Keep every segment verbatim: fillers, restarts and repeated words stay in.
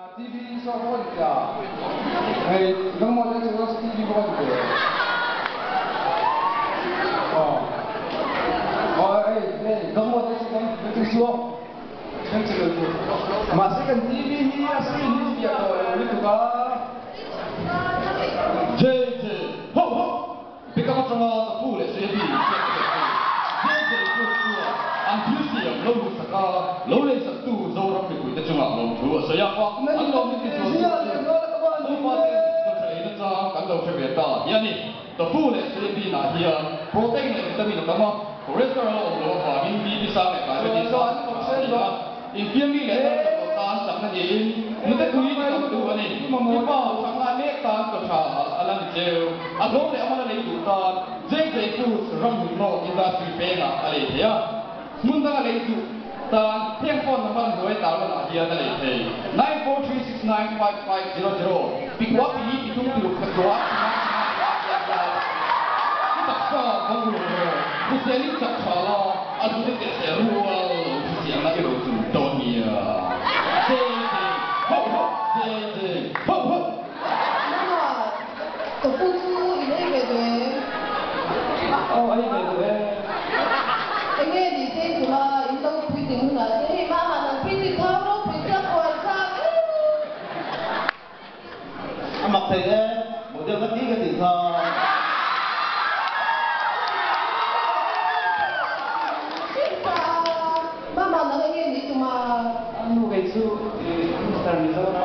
T V 说过的呀，哎，能么的这个是 T V 过的。哦，哦，哎哎，能么的这个你就说，像这个就，马上跟 T V 你啊，是你比较你这个，这这，吼吼，别个我装了不了，随便。ang museum lo lu saka lo le sa tu zo ra pe kui ta chunga lo thu so ya kwa na ni lo ni tu ya le no la kwa ni pa te to tre na cha kan lo che be ta ya ni to fu le se bi na hi protein le vitamin ka ma cholesterol lo fa min bi bi sa le ka ni so an ko se lo in piang ni le ta ta sa na ni ni ta kui ni ka tu ni ni pa sang la le ta ko cha ala ni je a lo le ama le tu ta je je tu ram ni no industry pe na ale ya mun da le tu ta thiam phone number hoi ta lo na dia da le the nine four three six nine five five zero zero pi wa pi pi tung tu ka wa na ya ya ya ni ta sa bang lo ku se ni ta cha la a lu de se ru wa ku se na ke lo tu to ni ya se se ho ho se se ho ho 那么都不出你那个对哦哎对对因为你这什么运动规定了，所以妈妈能规定操都规定晚上。 啊，mặc thì đấy, một điều rất ít cái gì thôi. Mama能因为你怎么？ anu cái su mister Mizoram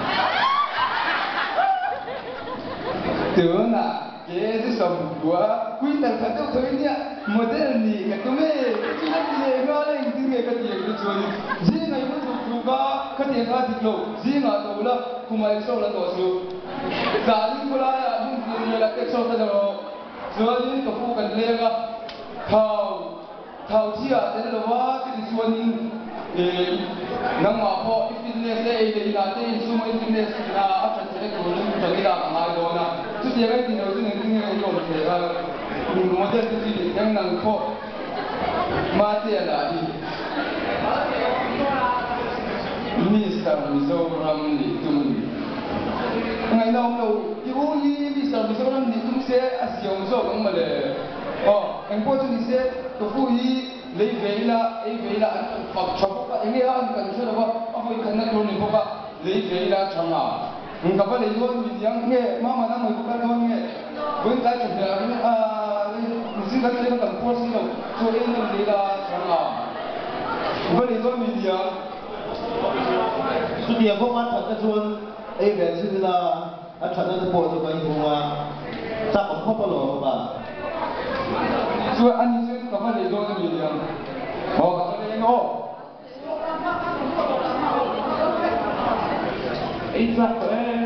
tưởng là cái cái sầm của quy tắc thật đâu thôi nhỉ modern ni cái tụi mình chỉ là cái người lên cái người cái gì cái chuyện gì ngày mới chụp chụp cả cái tiền cả thịt lẩu gì ngã đâu là cũng phải số là多数gia đình của là những người là cái số đó rồi rồi những cái phụ cần lên cái thầu thầu chi à thế làว่าcáiส่วนนังมาพอ fitness เองเลยนะที่ซูม fitness นะอาจารย์จะได้คุยเรื่องนี้ได้มาดูนะจุดเดียวกันที่เราจะนึกถึงเรื่องนี้เออโมเดลที่ยังนั่งพอมาเที่ยวละอีมิสเตอร์มิโซรัมนี่ตุ้มไงน้องเราที่อู้ยี่มิสเตอร์มิโซรัมนี่ตุ้มเสียอาศัยองค์โซ่ของมันเลยอ๋อเอ็งพอจะนี่เสียตัวผู้ยี่lấy về là lấy về là anh phật chọc các anh ấy anh cần cho nó anh phải cần nó luôn đi các lấy về là chẳng nào mình gặp phải lấy luôn mình tiếng nghe mà mà nó mới có cái luôn nghe với cái chuyện là à mình xin cái này nó cần qua xin đâu cho nên nó lấy là chẳng nào với lấy luôn mình tiếng Suốt điểm không ăn thật cái chuồn, ấy về xin là ăn thật nó bộ cho cái vùng à, chắc cũng không bao lâu mà. Rồi anh sẽ gặp phải lấy luôn mình tiếng哦，gặp phải lấy nó Exactly.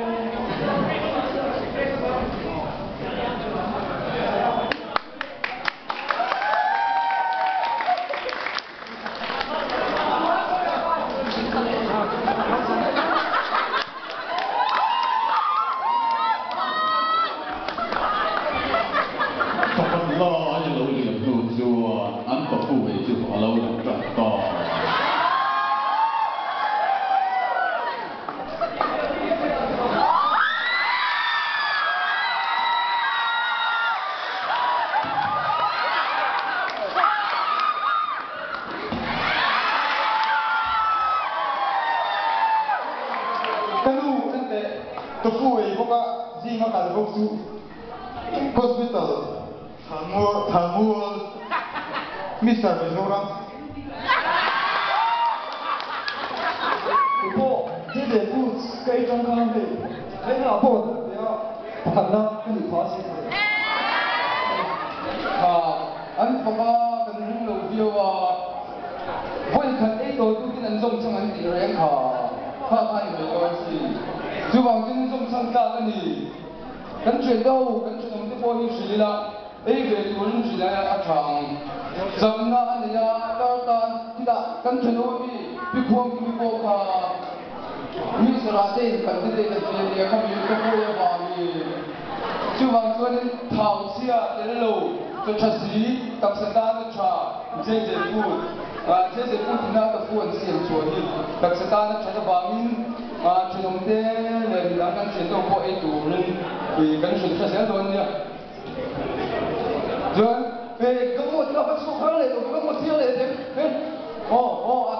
ตัวผู้เองพวกก็ยิ่งมาการพวกสู้ hospital ทางมัวทางมัวมิสเตอร์มิโซรัม不过这点不该健康的很好过的不要谈了跟你发现啊อันพวกก็กันรู้เราเดียวว่าวันคันไอ้ตัวตู้ที่นั่นส่งช่างอันตีแรงขาข้าท่านไม่ก็สิ就往真正上大那里，跟水稻跟什么的播一时了，哎，给多人起来啊长，怎么那你呀，到单你打跟水稻比比光比光卡，米是拉的，跟这这个这个他们都不会话的，就往说的淘气啊，这路就出事，当时大的查，这这步啊，这这步听那个步很现说的，当时大的查的方面。啊，这种先到过一组人，会跟随发现多呢。对，诶，咁我听不出口来，我咁我听来点，诶，哦哦啊，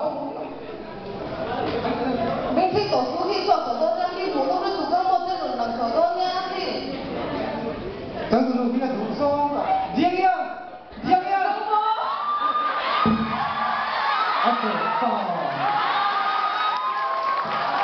明天读书去做手多呢，去普通的读工作这种人手多呢去。 但是路边的读书，样样样样。啊，对，好。